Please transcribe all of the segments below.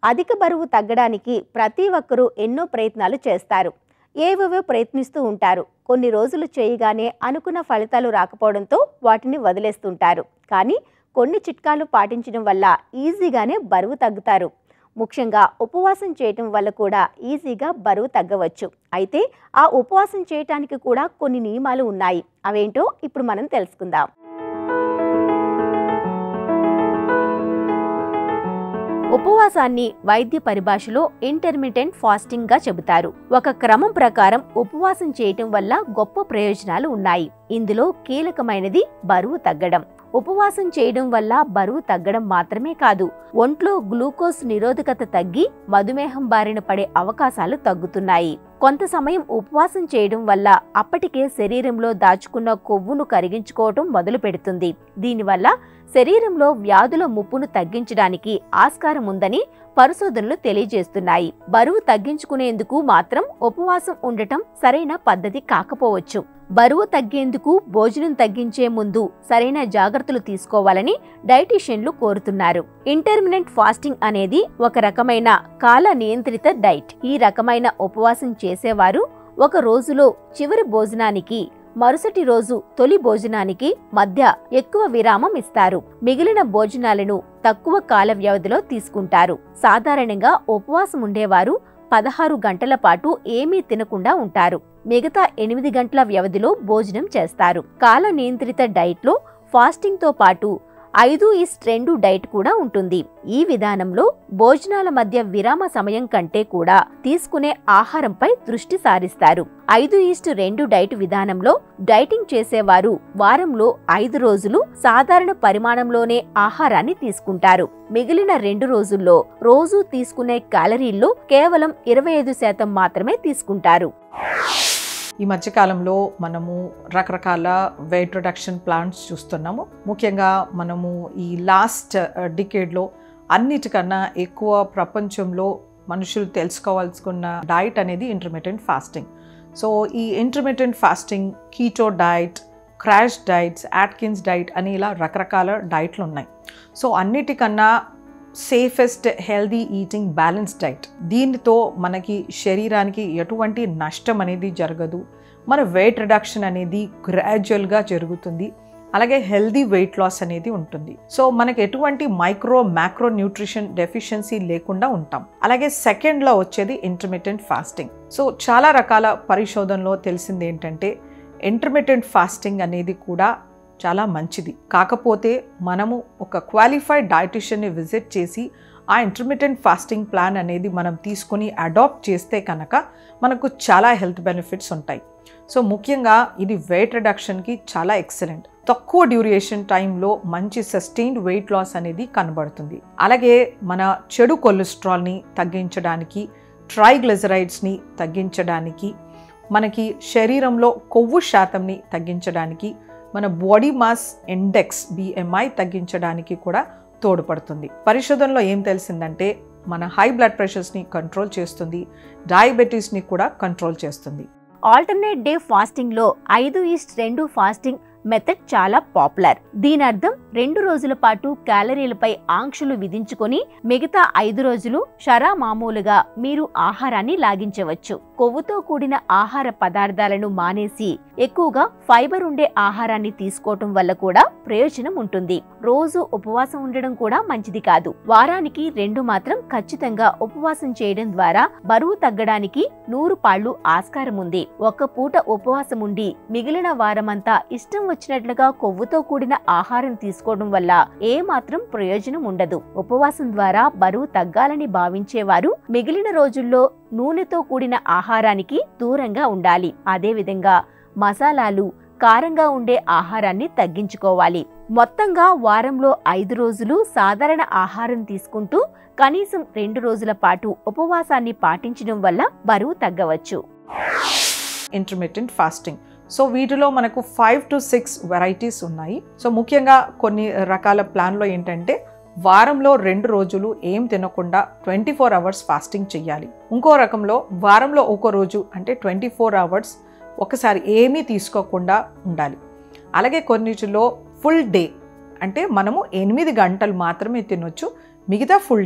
అధిక బరువు తగ్గడానికి ప్రతి ఒక్కరూ ఎన్నో ప్రయత్నాలు చేస్తారు. ఏవేవో ప్రయత్నిస్తూ ఉంటారు. కొన్ని రోజులు చేయగానే అనుకున్న ఫలితాలు రాకపోవడంతో వాటిని వదిలేస్తుంటారు. కానీ కొన్ని చిట్కాలు పాటించడం వల్ల ఈజీగానే బరువు తగ్గుతారు. ముఖ్యంగా ఉపవాసం చేయటం వల్ల కూడా ఈజీగా బరువు తగ్గవచ్చు. అయితే ఆ ఉపవాసం చేయటానికి కూడా కొన్ని నియమాలు ఉన్నాయి. అవేంటో ఇప్పుడు మనం తెలుసుకుందాం. ఉపవాసాన్ని వైద్య పరిభాషలో ఇంటర్మిటెంట్ ఫాస్టింగ్ గా చెబుతారు. ఒక క్రమం ప్రకారం ఉపవాసం చేయటం వల్ల గొప్ప ప్రయోజనాలు ఉన్నాయి. ఇందులో కీలకమైనది బరువు తగ్గడం. ఉపవాసం చేయడం వల్ల బరువు తగ్గడం మాత్రమే కాదు, ఒంట్లో గ్లూకోజ్ నిరోధకత తగ్గి మధుమేహం బారిన పడే అవకాశాలు తగ్గుతున్నాయి. కొంత సమయం ఉపవాసం చేయడం వల్ల అప్పటికే శరీరంలో దాచుకున్న కొవ్వును కరిగించుకోవటం మొదలు పెడుతుంది. దీనివల్ల శరీరంలో వ్యాధుల ముప్పును తగ్గించడానికి ఆస్కారం ఉందని పరిశోధనలు తెలియజేస్తున్నాయి. బరువు తగ్గించుకునేందుకు మాత్రం ఉపవాసం ఉండటం సరైన పద్ధతి కాకపోవచ్చు. బరువు తగ్గేందుకు భోజనం తగ్గించే ముందు సరైన జాగ్రత్తలు తీసుకోవాలని డైటీషియన్లు కోరుతున్నారు. ఇంటర్మిటెంట్ ఫాస్టింగ్ అనేది ఒక రకమైన కాల నియంత్రిత డైట్. ఈ రకమైన ఉపవాసం చేసేవారు ఒక రోజులో చివరి భోజనానికి మరుసటి రోజు తొలి భోజనానికి మధ్య ఎక్కువ విరామం ఇస్తారు. మిగిలిన భోజనాలను తక్కువ కాల వ్యవధిలో తీసుకుంటారు. సాధారణంగా ఉపవాసం ఉండేవారు 16 గంటల పాటు ఏమీ తినకుండా ఉంటారు. మిగతా 8 గంటల వ్యవధిలో భోజనం చేస్తారు. కాల నియంత్రిత డైట్లో ఫాస్టింగ్ తో పాటు 5:2 డైట్ కూడా ఉంటుంది. ఈ విధానంలో భోజనాల మధ్య విరామ సమయం కంటే కూడా తీసుకునే ఆహారంపై దృష్టి సారిస్తారు. 5:2 డైట్ విధానంలో డైటింగ్ చేసేవారు వారంలో 5 రోజులు సాధారణ పరిమాణంలోనే ఆహారాన్ని తీసుకుంటారు. మిగిలిన 2 రోజుల్లో రోజు తీసుకునే క్యాలరీల్లో కేవలం 25% మాత్రమే తీసుకుంటారు. ఈ మధ్యకాలంలో మనము రకరకాల వెయిట్ రిడక్షన్ ప్లాన్స్ చూస్తున్నాము. ముఖ్యంగా మనము ఈ లాస్ట్ డికేడ్లో అన్నిటికన్నా ఎక్కువ ప్రపంచంలో మనుషులు తెలుసుకోవాల్సుకున్న డైట్ అనేది ఇంటర్మిటెంట్ ఫాస్టింగ్. సో ఈ intermittent fasting, keto diet, crash diets, Atkins diet అని ఇలా రకరకాల డైట్లు ఉన్నాయి. సో అన్నిటికన్నా safest healthy eating balance diet. దీనితో మనకి శరీరానికి ఎటువంటి నష్టం అనేది జరగదు. మన వెయిట్ రిడక్షన్ అనేది గ్రాడ్యువల్గా జరుగుతుంది. అలాగే హెల్దీ వెయిట్ లాస్ అనేది ఉంటుంది. సో మనకి ఎటువంటి మ్యాక్రో న్యూట్రిషన్ డెఫిషియన్సీ లేకుండా ఉంటాం. అలాగే సెకండ్లో వచ్చేది ఇంటర్మిటెంట్ ఫాస్టింగ్. సో చాలా రకాల పరిశోధనలో తెలిసింది ఏంటంటే ఇంటర్మిటెంట్ ఫాస్టింగ్ అనేది కూడా చాలా మంచిది. కాకపోతే మనము ఒక క్వాలిఫైడ్ డైటిషియన్ని విజిట్ చేసి ఆ ఇంటర్మిటెంట్ ఫాస్టింగ్ ప్లాన్ అనేది మనం తీసుకుని అడాప్ట్ చేస్తే కనుక మనకు చాలా హెల్త్ బెనిఫిట్స్ ఉంటాయి. సో ముఖ్యంగా ఇది వెయిట్ రిడక్షన్కి చాలా ఎక్సలెంట్. తక్కువ డ్యూరేషన్ టైంలో మంచి సస్టైన్డ్ వెయిట్ లాస్ అనేది కనబడుతుంది. అలాగే మన చెడు కొలెస్ట్రాల్ని తగ్గించడానికి, ట్రైగ్లిజరైడ్స్ని తగ్గించడానికి, మనకి శరీరంలో కొవ్వు శాతంని తగ్గించడానికి, మన బాడీ మాస్ ఇండెక్స్ BMI తగ్గించడానికి కూడా తోడ్పడుతుంది. పరిశోధనలో ఏం తెలిసిందంటే మన హై బ్లడ్ ప్రెషర్స్ని కంట్రోల్ చేస్తుంది, డయాబెటీస్ని కూడా కంట్రోల్ చేస్తుంది. ఆల్టర్నేట్ డే ఫాస్టింగ్ లో 5:2 ఫాస్టింగ్ మెథడ్ చాలా పాపులర్. దీని అర్థం 2 రోజుల పాటు క్యాలరీలపై ఆంక్షలు విధించుకొని మిగతా 5 రోజులు మామూలుగా మీరు ఆహారాన్ని లాగించవచ్చు. కొవ్వుతో కూడిన ఆహార పదార్థాలను మానేసి ఎక్కువగా ఫైబర్ ఉండే ఆహారాన్ని తీసుకోవటం వల్ల కూడా ప్రయోజనం ఉంటుంది. రోజు ఉపవాసం ఉండడం కూడా మంచిది కాదు. వారానికి 2 మాత్రం ఖచ్చితంగా ఉపవాసం చేయడం ద్వారా బరువు తగ్గడానికి 100 పాళ్ళు ఆస్కారం ఉంది. ఒక్క పూట ఉపవాసం ఉండి మిగిలిన వారమంతా ఇష్టం వచ్చినట్లుగా కొవ్వుతో కూడిన ఆహారం తీసుకోవడం వల్ల ఏ మాత్రం ప్రయోజనం ఉండదు. ఉపవాసం ద్వారా బరువు తగ్గాలని భావించేవారు మిగిలిన రోజుల్లో నూనెతో కూడిన ఆహారానికి దూరంగా ఉండాలి. అదేవిధంగా మసాలాలు, కారంగా ఉండే ఆహారాన్ని తగ్గించుకోవాలి. మొత్తంగా వారంలో 5 రోజులు సాధారణ ఆహారం తీసుకుంటూ కనీసం 2 రోజుల పాటు ఉపవాసాన్ని పాటించడం వల్ల బరువు తగ్గవచ్చు. Intermittent fasting. సో వీటిలో మనకు 5 to 6 వెరైటీస్ ఉన్నాయి. సో ముఖ్యంగా కొన్ని రకాల ప్లాన్లో ఏంటంటే వారంలో 2 రోజులు ఏం తినకుండా 24 hours ఫాస్టింగ్ చేయాలి. ఇంకో రకంలో వారంలో ఒక రోజు అంటే 24 hours ఒకసారి ఏమీ తీసుకోకుండా ఉండాలి. అలాగే కొన్నిటిలో ఫుల్ డే అంటే మనము 8 గంటలు మాత్రమే తినొచ్చు, మిగతా ఫుల్ డే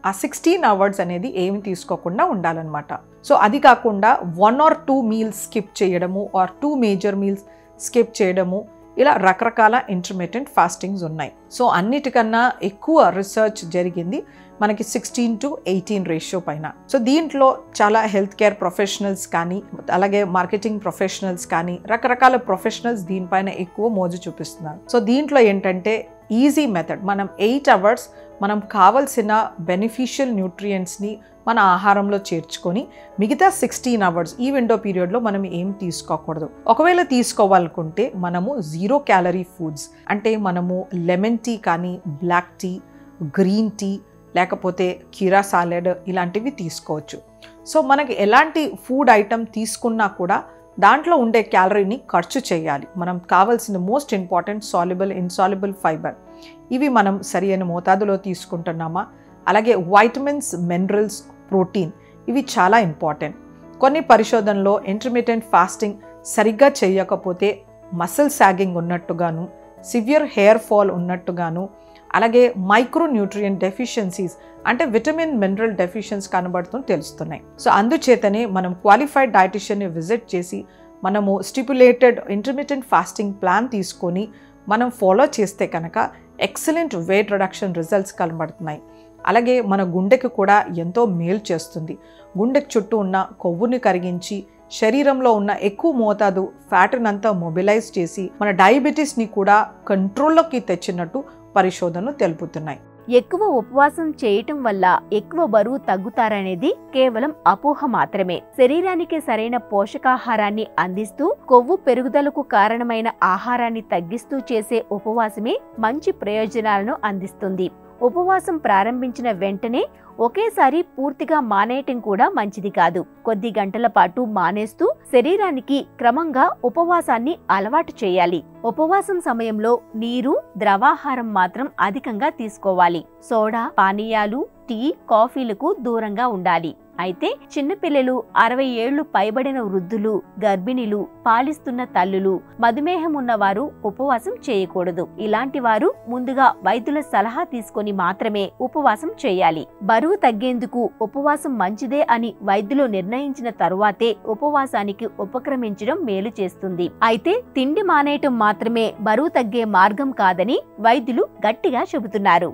ఆ 16 అవర్స్ అనేది ఏమి తీసుకోకుండా ఉండాలన్నమాట. సో అది కాకుండా 1 or 2 మీల్స్ స్కిప్ చేయడము ఆర్ 2 మేజర్ మీల్స్ స్కిప్ చేయడము, ఇలా రకరకాల ఇంటర్మిటెంట్ ఫాస్టింగ్స్ ఉన్నాయి. సో అన్నిటికన్నా ఎక్కువ రీసెర్చ్ జరిగింది మనకి 16:18 రేషియో పైన. సో దీంట్లో చాలా హెల్త్ కేర్ ప్రొఫెషనల్స్ కానీ, అలాగే మార్కెటింగ్ ప్రొఫెషనల్స్ కానీ, రకరకాల ప్రొఫెషనల్స్ దీనిపైన ఎక్కువ మోజు చూపిస్తున్నారు. సో దీంట్లో ఏంటంటే ఈజీ మెథడ్, మనం 8 అవర్స్ మనం కావలసిన బెనిఫిషియల్ న్యూట్రియంట్స్ని మన ఆహారంలో చేర్చుకొని మిగతా 16 అవర్స్ ఈ విండో పీరియడ్లో మనం ఏం తీసుకోకూడదు. ఒకవేళ తీసుకోవాలనుకుంటే మనము 0 క్యాలరీ ఫుడ్స్, అంటే మనము లెమన్ టీ కానీ, బ్లాక్ టీ, గ్రీన్ టీ, లేకపోతే కీరా సాలెడ్ ఇలాంటివి తీసుకోవచ్చు. సో మనకి ఎలాంటి ఫుడ్ ఐటమ్ తీసుకున్నా కూడా దాంట్లో ఉండే క్యాలరీని ఖర్చు చేయాలి. మనం కావాల్సిన most important soluble, insoluble fibre, ఇవి మనం సరి అయిన మోతాదులో తీసుకుంటున్నామా, అలాగే వైటమిన్స్, మినరల్స్, ప్రోటీన్, ఇవి చాలా ఇంపార్టెంట్. కొన్ని పరిశోధనలో ఇంటర్మిటెంట్ ఫాస్టింగ్ సరిగ్గా చేయకపోతే మసిల్ సాగింగ్ ఉన్నట్టుగాను, సివియర్ హెయిర్ ఫాల్ ఉన్నట్టుగాను, అలాగే మైక్రో న్యూట్రియంట్ డెఫిషియన్సీస్ అంటే విటమిన్, మినరల్ డెఫిషియన్స్ కనబడుతూ తెలుస్తున్నాయి. సో అందుచేతనే మనం క్వాలిఫైడ్ డైటిషియన్ని విజిట్ చేసి మనము స్టిపులేటెడ్ ఇంటర్మిటెంట్ ఫాస్టింగ్ ప్లాన్ తీసుకొని మనం ఫాలో చేస్తే కనుక ఎక్సలెంట్ వెయిట్ రిడక్షన్ రిజల్ట్స్ కనబడుతున్నాయి. అలాగే మన గుండెకి కూడా ఎంతో మేలు చేస్తుంది. గుండెకి చుట్టూ ఉన్న కొవ్వుని కరిగించి శరీరంలో ఉన్న ఎక్కువ మోతాదు ఫ్యాట్నంతా మొబిలైజ్ చేసి మన డయాబెటీస్ని కూడా కంట్రోల్లోకి తెచ్చినట్టు పరిశోధనలు తెలుపుతున్నాయి. ఎక్కువ ఉపవాసం చేయటం వల్ల ఎక్కువ బరువు తగ్గుతారనేది కేవలం అపోహ మాత్రమే. శరీరానికి సరైన పోషకాహారాన్ని అందిస్తూ కొవ్వు పెరుగుదలకు కారణమైన ఆహారాన్ని తగ్గిస్తూ చేసే ఉపవాసమే మంచి ప్రయోజనాలను అందిస్తుంది. ఉపవాసం ప్రారంభించిన వెంటనే ఒకేసారి పూర్తిగా మానేయటం కూడా మంచిది కాదు. కొద్ది గంటల పాటు మానేస్తూ శరీరానికి క్రమంగా ఉపవాసాన్ని అలవాటు చేయాలి. ఉపవాసం సమయంలో నీరు, ద్రవాహారం మాత్రం అధికంగా తీసుకోవాలి. సోడా, పానీయాలు, టీ, కాఫీలకు దూరంగా ఉండాలి. అయితే చిన్నపిల్లలు, 60 ఏళ్లు పైబడిన వృద్ధులు, గర్భిణీలు, పాలిస్తున్న తల్లులు, మధుమేహం ఉన్నవారు ఉపవాసం చేయకూడదు. ఇలాంటి వారు ముందుగా వైద్యుల సలహా తీసుకొని మాత్రమే ఉపవాసం చేయాలి. బరువు తగ్గేందుకు ఉపవాసం మంచిదే అని వైద్యులు నిర్ణయించిన తరువాతే ఉపవాసానికి ఉపక్రమించడం మేలు చేస్తుంది. అయితే తిండి మానేయటం మాత్రమే బరువు తగ్గే మార్గం కాదని వైద్యులు గట్టిగా చెబుతున్నారు.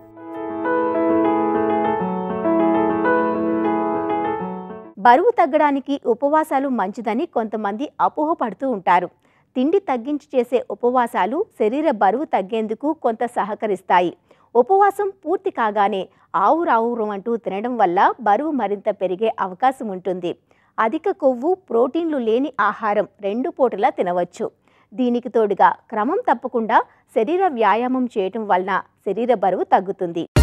బరువు తగ్గడానికి ఉపవాసాలు మంచిదని కొంతమంది అపోహపడుతూ ఉంటారు. తిండి తగ్గించి చేసే ఉపవాసాలు శరీర బరువు తగ్గేందుకు కొంత సహకరిస్తాయి. ఉపవాసం పూర్తి కాగానే ఆవురావురమంటూ తినడం వల్ల బరువు మరింత పెరిగే అవకాశం ఉంటుంది. అధిక కొవ్వు, ప్రోటీన్లు లేని ఆహారం 2 పూటలా తినవచ్చు. దీనికి తోడుగా క్రమం తప్పకుండా శరీర వ్యాయామం చేయటం వలన శరీర బరువు తగ్గుతుంది.